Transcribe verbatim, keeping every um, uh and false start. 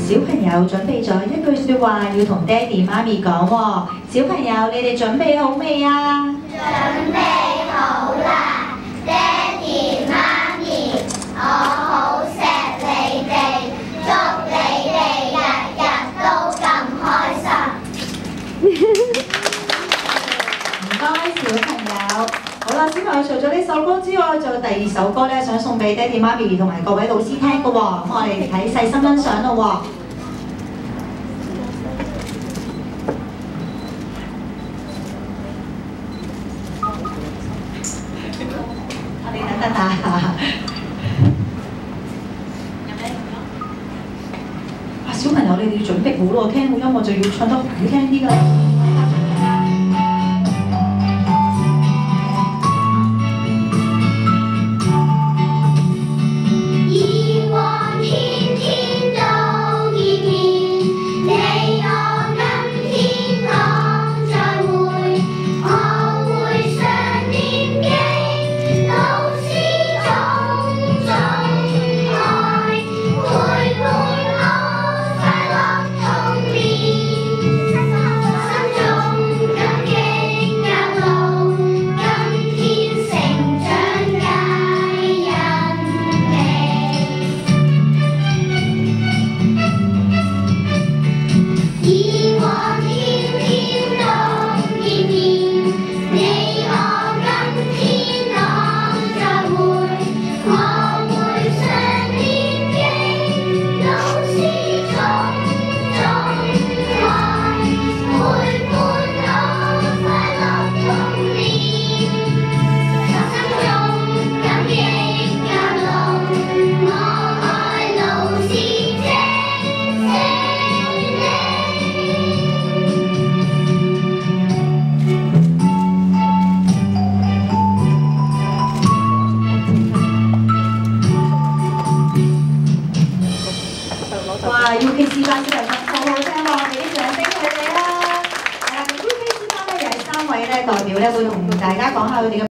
小朋友準備咗一句説話要同爹哋媽咪講喎。小朋友，你哋準備好未啊？ 準備好啦，爹哋媽咪，我好錫你哋，祝你哋日日都咁開心。 唔該，小朋友。好啦，小朋友除咗呢首歌之外，仲有第二首歌咧，想送俾爹哋媽咪同埋各位老師聽嘅喎。咁我哋睇細心欣賞咯喎。我哋等等下。啊，小朋友，你哋要準備好咯，聽到音樂就要唱得好聽啲㗎。哇 ！U K 師班小朋友好好聽喎，俾啲掌聲佢哋啦。係啦，咁 U K 師班咧又係三位咧代表咧會同大家講下佢哋嘅。